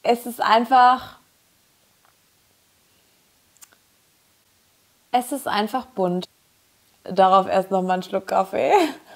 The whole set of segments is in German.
es ist einfach bunt. Darauf erst noch mal einen Schluck Kaffee.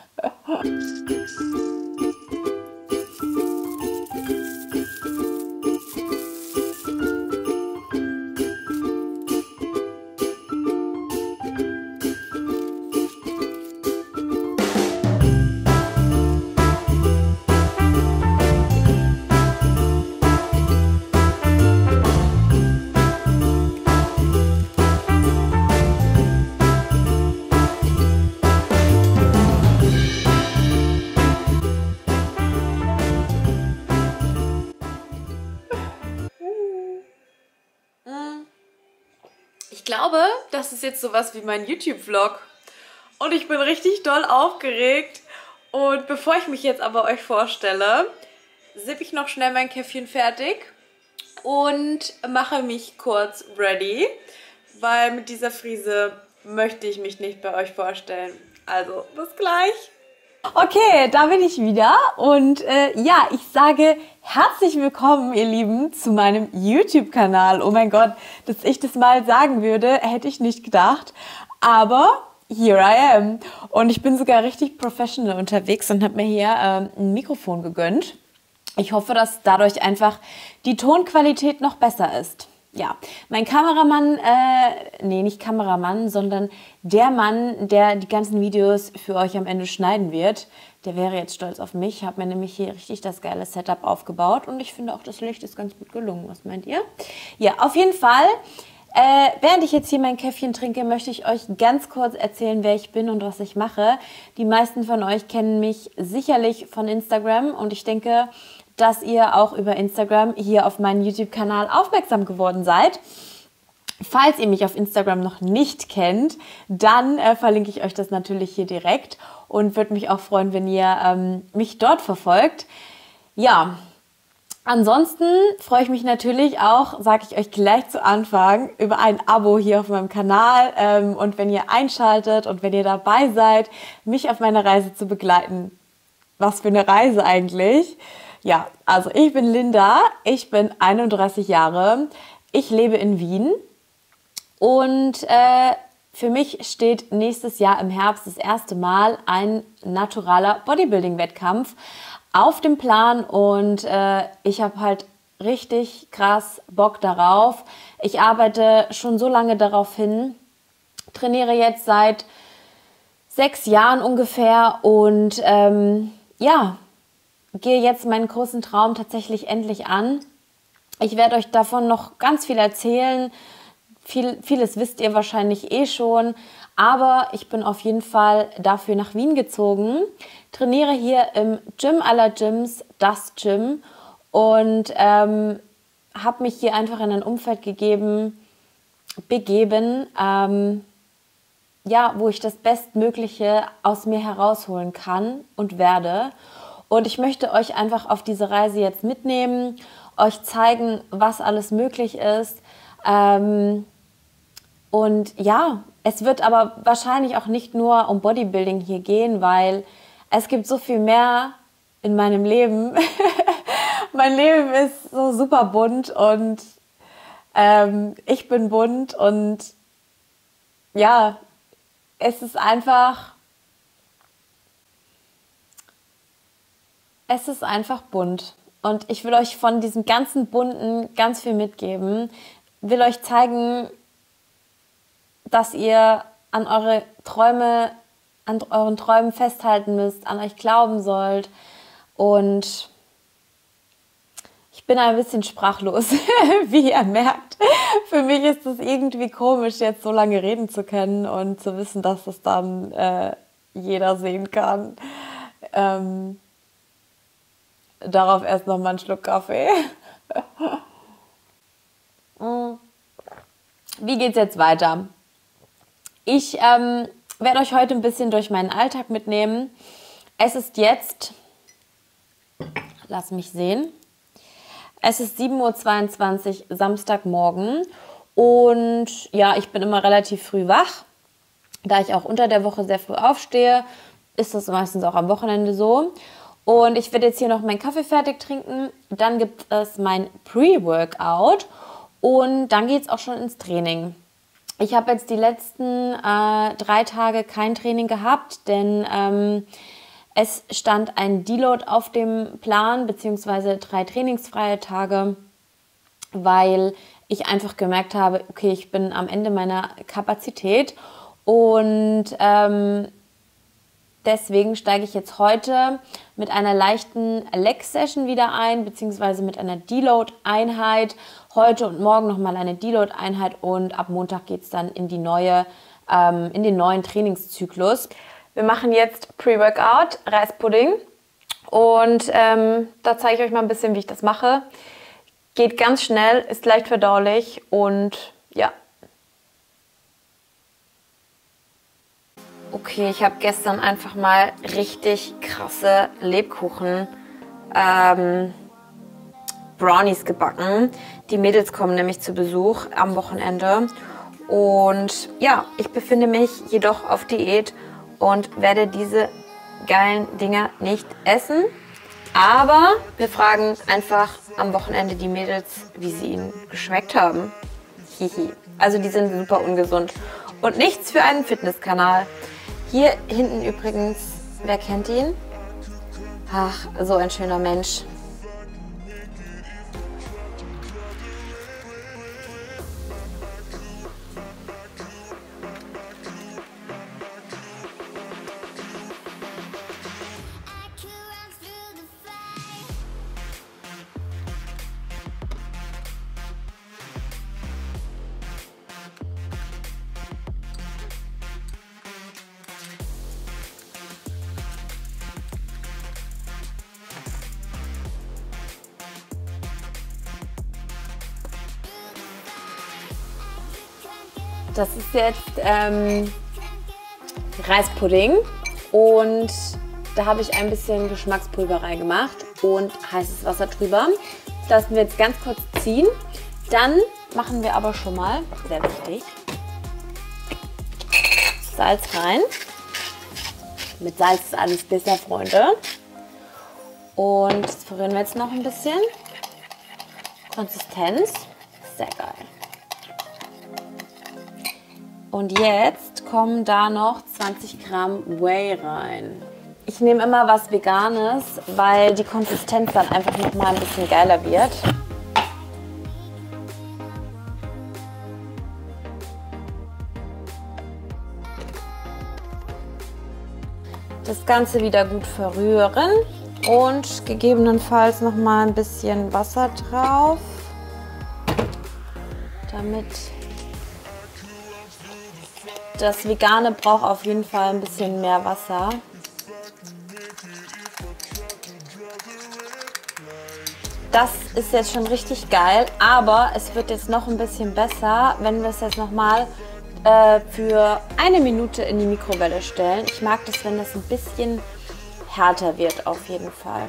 Ich glaube, das ist jetzt sowas wie mein YouTube-Vlog und ich bin richtig doll aufgeregt. Und bevor ich mich jetzt aber euch vorstelle, sippe ich noch schnell mein Käffchen fertig und mache mich kurz ready, weil mit dieser Frise möchte ich mich nicht bei euch vorstellen. Also, bis gleich! Okay, da bin ich wieder und ja, ich sage herzlich willkommen, ihr Lieben, zu meinem YouTube-Kanal. Oh mein Gott, dass ich das mal sagen würde, hätte ich nicht gedacht, aber here I am. Und ich bin sogar richtig professional unterwegs und habe mir hier ein Mikrofon gegönnt. Ich hoffe, dass dadurch einfach die Tonqualität noch besser ist. Ja, mein Kameramann, nee, nicht Kameramann, sondern der Mann, der die ganzen Videos für euch am Ende schneiden wird, der wäre jetzt stolz auf mich. Ich habe mir nämlich hier richtig das geile Setup aufgebaut und ich finde auch, das Licht ist ganz gut gelungen. Was meint ihr? Ja, auf jeden Fall, während ich jetzt hier mein Käffchen trinke, möchte ich euch ganz kurz erzählen, wer ich bin und was ich mache. Die meisten von euch kennen mich sicherlich von Instagram und ich denke, dass ihr auch über Instagram hier auf meinen YouTube-Kanal aufmerksam geworden seid. Falls ihr mich auf Instagram noch nicht kennt, dann verlinke ich euch das natürlich hier direkt und würde mich auch freuen, wenn ihr mich dort verfolgt. Ja, ansonsten freue ich mich natürlich auch, sage ich euch gleich zu Anfang, über ein Abo hier auf meinem Kanal und wenn ihr einschaltet und wenn ihr dabei seid, mich auf meiner Reise zu begleiten. Was für eine Reise eigentlich! Ja, also ich bin Linda, ich bin 31 Jahre, ich lebe in Wien und für mich steht nächstes Jahr im Herbst das erste Mal ein naturaler Bodybuilding-Wettkampf auf dem Plan und ich habe halt richtig krass Bock darauf. Ich arbeite schon so lange darauf hin, trainiere jetzt seit 6 Jahren ungefähr und ja, gehe jetzt meinen großen Traum tatsächlich endlich an. Ich werde euch davon noch ganz viel erzählen. Vieles wisst ihr wahrscheinlich eh schon. Aber ich bin auf jeden Fall dafür nach Wien gezogen. Trainiere hier im Gym aller Gyms, das Gym. Und habe mich hier einfach in ein Umfeld begeben, ja, wo ich das Bestmögliche aus mir herausholen kann und werde. Und ich möchte euch einfach auf diese Reise jetzt mitnehmen, euch zeigen, was alles möglich ist. Und ja, es wird aber wahrscheinlich auch nicht nur um Bodybuilding hier gehen, weil es gibt so viel mehr in meinem Leben. Mein Leben ist so super bunt und ich bin bunt und ja, es ist einfach bunt. Und ich will euch von diesem ganzen Bunten ganz viel mitgeben. Will euch zeigen, dass ihr an euren Träumen festhalten müsst, an euch glauben sollt. Und ich bin ein bisschen sprachlos, wie ihr merkt. Für mich ist es irgendwie komisch, jetzt so lange reden zu können und zu wissen, dass es dann jeder sehen kann. Darauf erst noch mal einen Schluck Kaffee. Wie geht's jetzt weiter? Ich werde euch heute ein bisschen durch meinen Alltag mitnehmen. Es ist jetzt, lass mich sehen, es ist 7:22 Uhr Samstagmorgen und ja, ich bin immer relativ früh wach. Da ich auch unter der Woche sehr früh aufstehe, ist das meistens auch am Wochenende so. Und ich werde jetzt hier noch meinen Kaffee fertig trinken. Dann gibt es mein Pre-Workout und dann geht es auch schon ins Training. Ich habe jetzt die letzten 3 Tage kein Training gehabt, denn es stand ein Deload auf dem Plan, beziehungsweise 3 trainingsfreie Tage, weil ich einfach gemerkt habe, okay, ich bin am Ende meiner Kapazität und deswegen steige ich jetzt heute mit einer leichten Leg-Session wieder ein, beziehungsweise mit einer Deload-Einheit. Heute und morgen nochmal eine Deload-Einheit und ab Montag geht es dann in den neuen Trainingszyklus. Wir machen jetzt Pre-Workout, Reispudding und da zeige ich euch mal ein bisschen, wie ich das mache. Geht ganz schnell, ist leicht verdaulich und ja. Okay, ich habe gestern einfach mal richtig krasse Lebkuchen Brownies gebacken. Die Mädels kommen nämlich zu Besuch am Wochenende. Und ja, ich befinde mich jedoch auf Diät und werde diese geilen Dinger nicht essen. Aber wir fragen einfach am Wochenende die Mädels, wie sie ihnen geschmeckt haben. Hihi. Also die sind super ungesund. Und nichts für einen Fitnesskanal. Hier hinten übrigens, wer kennt ihn? Ach, so ein schöner Mensch. Das ist jetzt Reispudding und da habe ich ein bisschen Geschmackspulver reingemacht und heißes Wasser drüber. Das lassen wir jetzt ganz kurz ziehen. Dann machen wir aber schon mal, sehr wichtig, Salz rein. Mit Salz ist alles besser, Freunde. Und das verrühren wir jetzt noch ein bisschen. Konsistenz, sehr geil. Und jetzt kommen da noch 20 Gramm Whey rein. Ich nehme immer was Veganes, weil die Konsistenz dann einfach noch mal ein bisschen geiler wird. Das Ganze wieder gut verrühren und gegebenenfalls noch mal ein bisschen Wasser drauf, damit das Vegane braucht auf jeden Fall ein bisschen mehr Wasser. Das ist jetzt schon richtig geil, aber es wird jetzt noch ein bisschen besser, wenn wir es jetzt nochmal für 1 Minute in die Mikrowelle stellen. Ich mag das, wenn das ein bisschen härter wird, auf jeden Fall.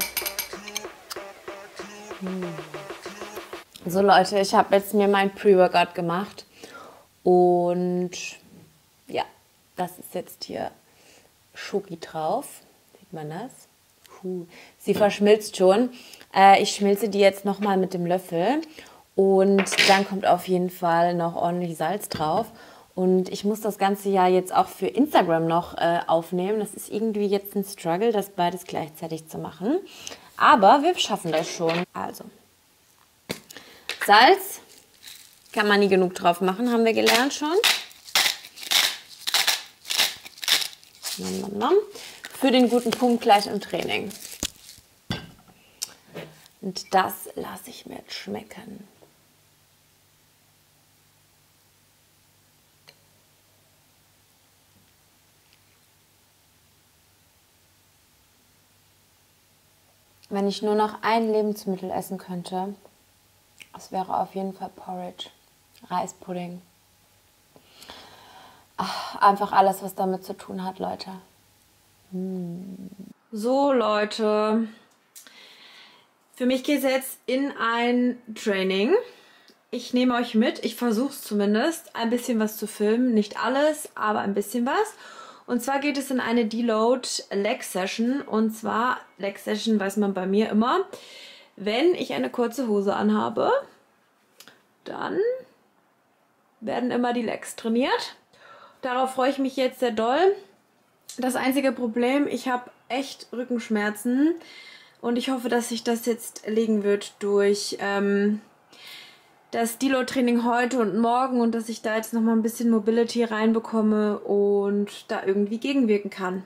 So Leute, ich habe jetzt mir mein Pre-Workout gemacht und ja, das ist jetzt hier Schoki drauf. Sieht man das? Sie verschmilzt schon. Ich schmilze die jetzt nochmal mit dem Löffel und dann kommt auf jeden Fall noch ordentlich Salz drauf. Und ich muss das Ganze ja jetzt auch für Instagram noch aufnehmen. Das ist irgendwie jetzt ein Struggle, das beides gleichzeitig zu machen. Aber wir schaffen das schon. Also, Salz kann man nie genug drauf machen, haben wir gelernt schon. Nom, nom, nom. Für den guten Punkt gleich im Training. Und das lasse ich mir jetzt schmecken. Wenn ich nur noch ein Lebensmittel essen könnte, das wäre auf jeden Fall Porridge, Reispudding. Ach, einfach alles, was damit zu tun hat, Leute. So, Leute. Für mich geht es jetzt in ein Training. Ich nehme euch mit, ich versuche es zumindest, ein bisschen was zu filmen. Nicht alles, aber ein bisschen was. Und zwar geht es in eine Deload Leg Session. Und zwar, Leg Session weiß man bei mir immer, wenn ich eine kurze Hose anhabe, dann werden immer die Legs trainiert. Darauf freue ich mich jetzt sehr doll. Das einzige Problem, ich habe echt Rückenschmerzen und ich hoffe, dass sich das jetzt legen wird durch das Deload-Training heute und morgen und dass ich da jetzt nochmal ein bisschen Mobility reinbekomme und da irgendwie gegenwirken kann.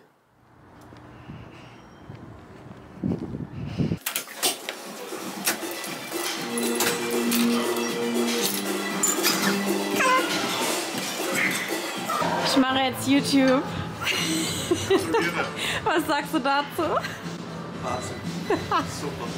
Ich mache jetzt YouTube. Was sagst du dazu? Wahnsinn. Super.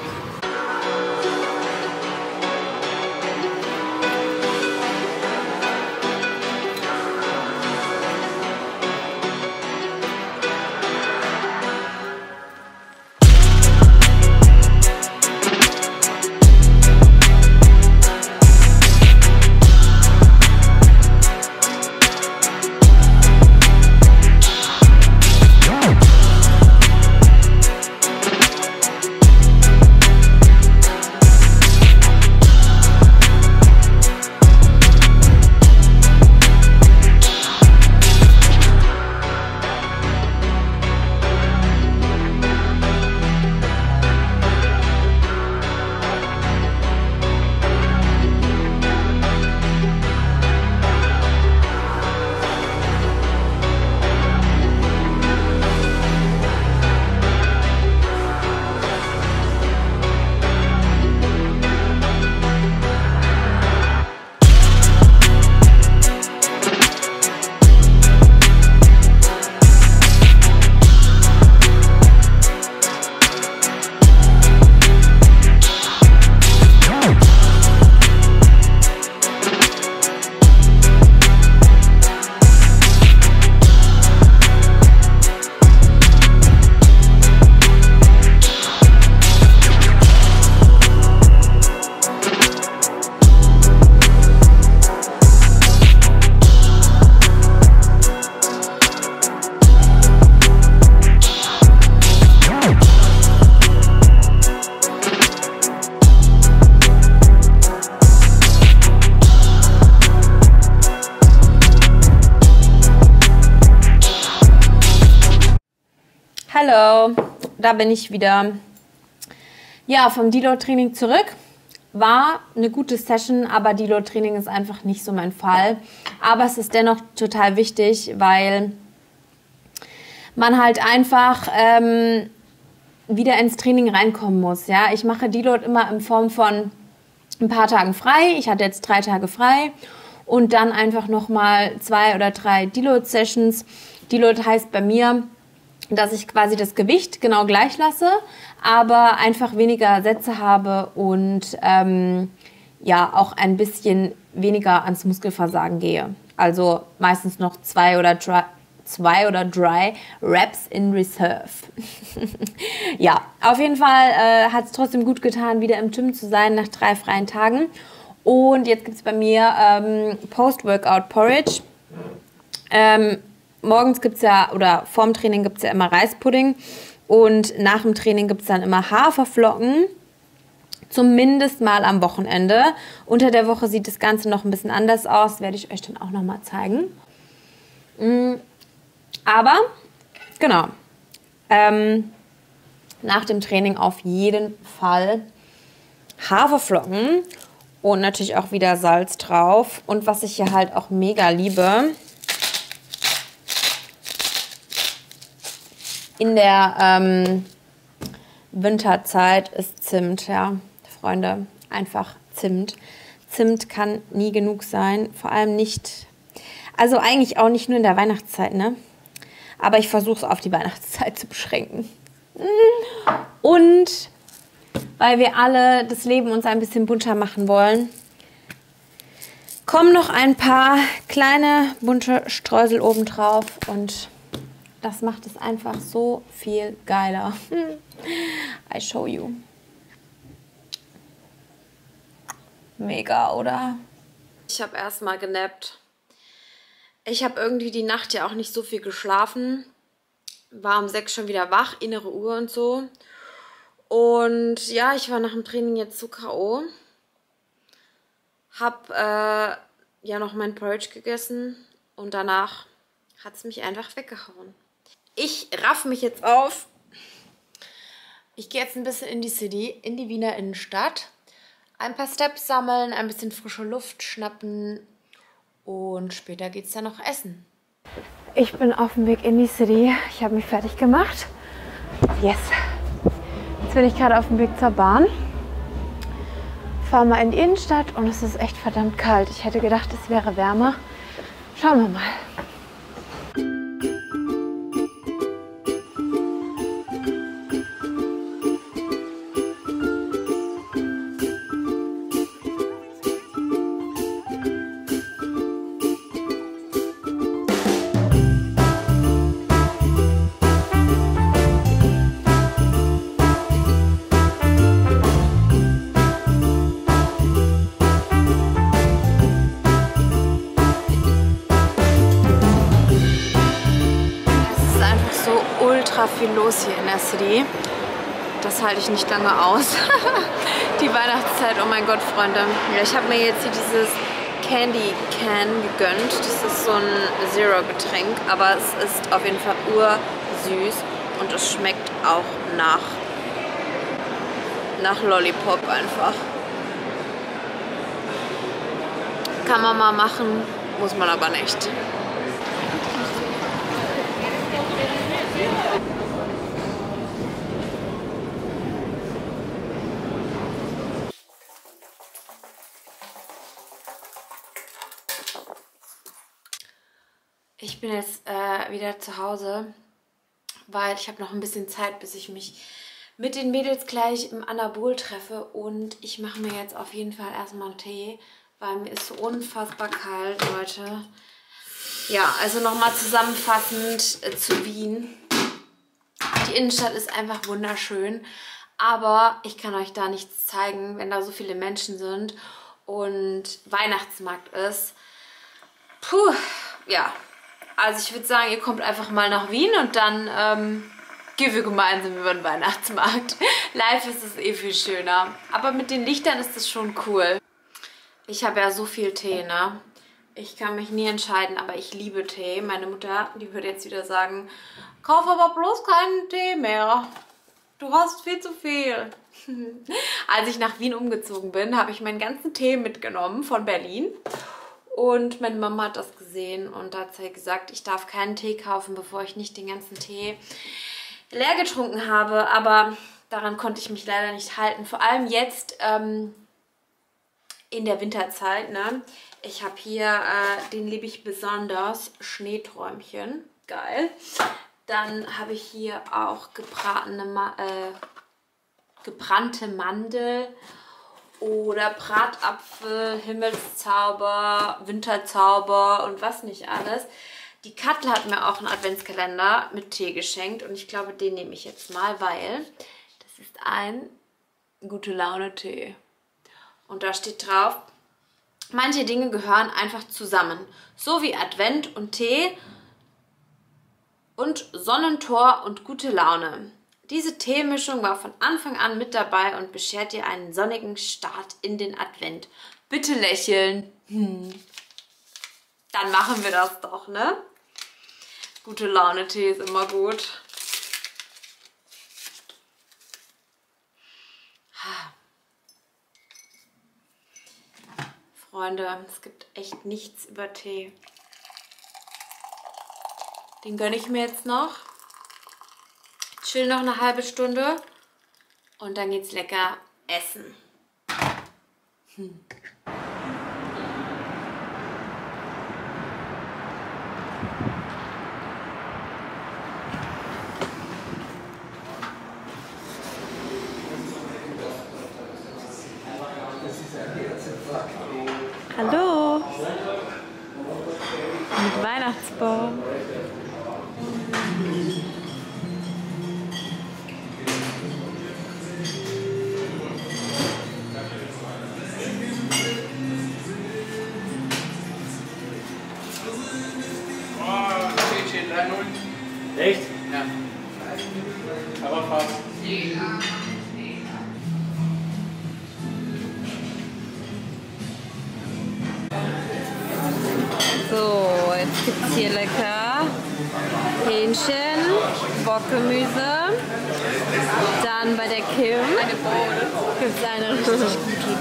Hallo, da bin ich wieder. Ja, vom Deload-Training zurück. War eine gute Session, aber Deload-Training ist einfach nicht so mein Fall. Aber es ist dennoch total wichtig, weil man halt einfach wieder ins Training reinkommen muss. Ja? Ich mache Deload immer in Form von ein paar Tagen frei. Ich hatte jetzt 3 Tage frei und dann einfach nochmal 2 oder 3 Deload-Sessions. Deload heißt bei mir, dass ich quasi das Gewicht genau gleich lasse, aber einfach weniger Sätze habe und ja auch ein bisschen weniger ans Muskelversagen gehe. Also meistens noch 2 oder 3 Reps in Reserve. Ja, auf jeden Fall hat es trotzdem gut getan, wieder im Gym zu sein nach 3 freien Tagen. Und jetzt gibt es bei mir Post-Workout Porridge. Morgens gibt es ja, oder vorm Training gibt es ja immer Reispudding und nach dem Training gibt es dann immer Haferflocken, zumindest mal am Wochenende. Unter der Woche sieht das Ganze noch ein bisschen anders aus, werde ich euch dann auch nochmal zeigen. Aber, genau, nach dem Training auf jeden Fall Haferflocken und natürlich auch wieder Salz drauf. Und was ich hier halt auch mega liebe, in der Winterzeit ist Zimt, ja, Freunde, einfach Zimt. Zimt kann nie genug sein, vor allem nicht, also eigentlich auch nicht nur in der Weihnachtszeit, ne? Aber ich versuche es auf die Weihnachtszeit zu beschränken. Und weil wir alle das Leben uns ein bisschen bunter machen wollen, kommen noch ein paar kleine bunte Streusel oben drauf und das macht es einfach so viel geiler. I show you. Mega, oder? Ich habe erstmal genappt. Ich habe irgendwie die Nacht ja auch nicht so viel geschlafen. War um 6 schon wieder wach, innere Uhr und so. Und ja, ich war nach dem Training jetzt so K.O. Hab ja noch mein Porridge gegessen und danach hat es mich einfach weggehauen. Ich raff mich jetzt auf. Ich gehe jetzt ein bisschen in die City, in die Wiener Innenstadt. Ein paar Steps sammeln, ein bisschen frische Luft schnappen und später geht's dann noch essen. Ich bin auf dem Weg in die City. Ich habe mich fertig gemacht. Yes. Jetzt bin ich gerade auf dem Weg zur Bahn. Fahre mal in die Innenstadt und es ist echt verdammt kalt. Ich hätte gedacht, es wäre wärmer. Schauen wir mal. Viel los hier in der City. Das halte ich nicht lange aus. Die Weihnachtszeit, oh mein Gott, Freunde. Ja, ich habe mir jetzt hier dieses Candy Can gegönnt. Das ist so ein Zero-Getränk, aber es ist auf jeden Fall ursüß und es schmeckt auch nach Lollipop einfach. Kann man mal machen, muss man aber nicht. Ich bin jetzt wieder zu Hause, weil ich habe noch ein bisschen Zeit, bis ich mich mit den Mädels gleich im Anabol treffe. Und ich mache mir jetzt auf jeden Fall erstmal einen Tee, weil mir ist so unfassbar kalt, Leute. Ja, also nochmal zusammenfassend zu Wien. Die Innenstadt ist einfach wunderschön, aber ich kann euch da nichts zeigen, wenn da so viele Menschen sind und Weihnachtsmarkt ist. Puh, ja. Also ich würde sagen, ihr kommt einfach mal nach Wien und dann gehen wir gemeinsam über den Weihnachtsmarkt. Live ist es eh viel schöner. Aber mit den Lichtern ist es schon cool. Ich habe ja so viel Tee, ne? Ich kann mich nie entscheiden, aber ich liebe Tee. Meine Mutter, die würde jetzt wieder sagen, kauf aber bloß keinen Tee mehr. Du hast viel zu viel. Als ich nach Wien umgezogen bin, habe ich meinen ganzen Tee mitgenommen von Berlin. Und meine Mama hat das gesehen und da hat sie gesagt, ich darf keinen Tee kaufen, bevor ich nicht den ganzen Tee leer getrunken habe. Aber daran konnte ich mich leider nicht halten. Vor allem jetzt in der Winterzeit. Ne? Ich habe hier, den liebe ich besonders, Schneeträumchen. Geil. Dann habe ich hier auch gebrannte Mandel. Oder Bratapfel, Himmelszauber, Winterzauber und was nicht alles. Die Kattel hat mir auch einen Adventskalender mit Tee geschenkt. Und ich glaube, den nehme ich jetzt mal, weil das ist ein Gute-Laune-Tee. Und da steht drauf, manche Dinge gehören einfach zusammen. So wie Advent und Tee und Sonnentor und gute Laune. Diese Teemischung war von Anfang an mit dabei und beschert dir einen sonnigen Start in den Advent. Bitte lächeln. Dann machen wir das doch, ne? Gute Laune Tee ist immer gut. Freunde, es gibt echt nichts über Tee. Den gönne ich mir jetzt noch. Chill noch eine halbe Stunde und dann geht's lecker essen. Hallo! Mit Weihnachtsbaum. 3-0. Echt? Ja. Aber fast. So, jetzt gibt es hier lecker Hähnchen, Bockgemüse. Dann bei der Kim gibt es eine richtig gute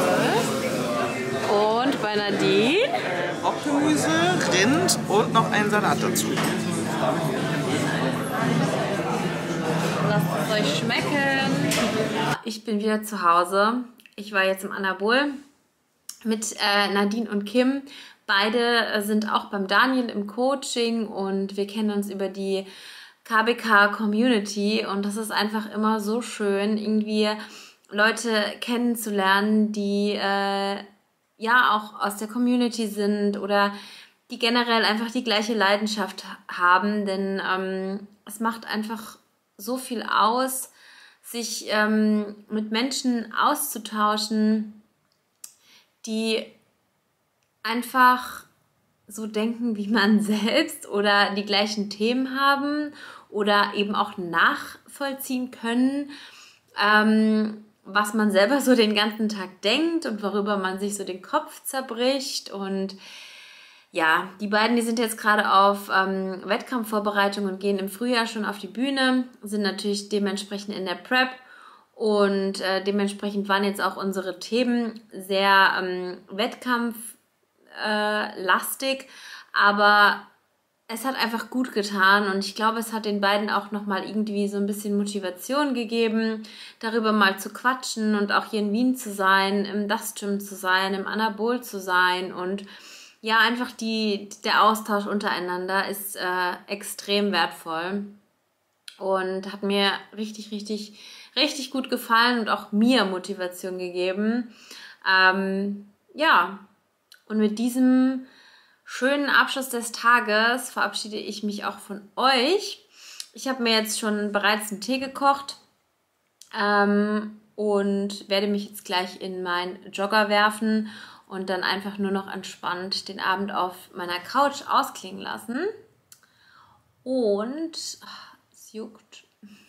Bowl. Und bei Nadine Bockgemüse, Rind und noch einen Salat dazu. Lasst es euch schmecken. Ich bin wieder zu Hause. Ich war jetzt im Anabol mit Nadine und Kim. Beide sind auch beim Daniel im Coaching und wir kennen uns über die KBK Community und das ist einfach immer so schön, irgendwie Leute kennenzulernen, die ja auch aus der Community sind oder die generell einfach die gleiche Leidenschaft haben, denn es macht einfach so viel aus, sich mit Menschen auszutauschen, die einfach so denken wie man selbst oder die gleichen Themen haben oder eben auch nachvollziehen können, was man selber so den ganzen Tag denkt und worüber man sich so den Kopf zerbricht. Und ja, die beiden, die sind jetzt gerade auf Wettkampfvorbereitung und gehen im Frühjahr schon auf die Bühne, sind natürlich dementsprechend in der Prep und dementsprechend waren jetzt auch unsere Themen sehr wettkampflastig, aber es hat einfach gut getan und ich glaube, es hat den beiden auch nochmal irgendwie so ein bisschen Motivation gegeben, darüber mal zu quatschen und auch hier in Wien zu sein, im Dust-Gym zu sein, im Anabol zu sein und ja, einfach der Austausch untereinander ist extrem wertvoll und hat mir richtig, richtig, richtig gut gefallen und auch mir Motivation gegeben. Ja, und mit diesem schönen Abschluss des Tages verabschiede ich mich auch von euch. Ich habe mir jetzt schon bereits einen Tee gekocht und werde mich jetzt gleich in meinen Jogger werfen und dann einfach nur noch entspannt den Abend auf meiner Couch ausklingen lassen. Und es juckt.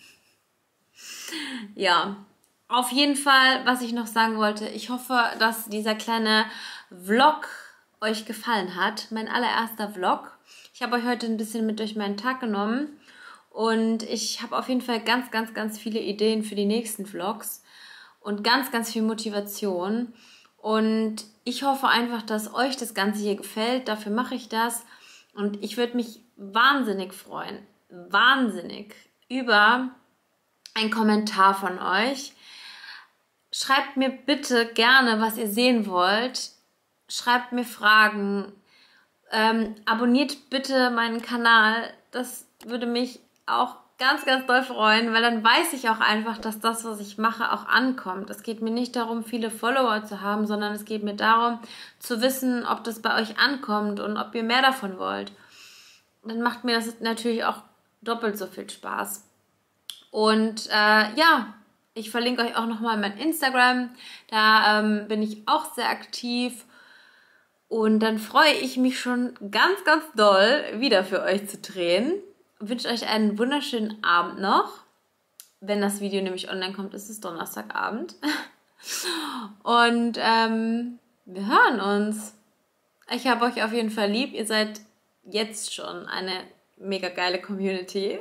Ja, auf jeden Fall, was ich noch sagen wollte, ich hoffe, dass dieser kleine Vlog euch gefallen hat. Mein allererster Vlog. Ich habe euch heute ein bisschen mit durch meinen Tag genommen und ich habe auf jeden Fall ganz, ganz, ganz viele Ideen für die nächsten Vlogs und ganz, ganz viel Motivation. Und ich hoffe einfach, dass euch das Ganze hier gefällt. Dafür mache ich das. Und ich würde mich wahnsinnig freuen, wahnsinnig, über einen Kommentar von euch. Schreibt mir bitte gerne, was ihr sehen wollt. Schreibt mir Fragen. Abonniert bitte meinen Kanal. Das würde mich auch ganz, ganz doll freuen, weil dann weiß ich auch einfach, dass das, was ich mache, auch ankommt. Es geht mir nicht darum, viele Follower zu haben, sondern es geht mir darum, zu wissen, ob das bei euch ankommt und ob ihr mehr davon wollt. Dann macht mir das natürlich auch doppelt so viel Spaß. Und ja, ich verlinke euch auch nochmal mein Instagram. Da bin ich auch sehr aktiv. Und dann freue ich mich schon ganz, ganz doll, wieder für euch zu drehen. Ich wünsche euch einen wunderschönen Abend noch. Wenn das Video nämlich online kommt, ist es Donnerstagabend. Und wir hören uns. Ich habe euch auf jeden Fall lieb. Ihr seid jetzt schon eine mega geile Community.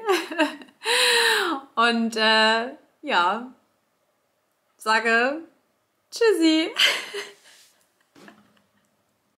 Und ja, sage Tschüssi.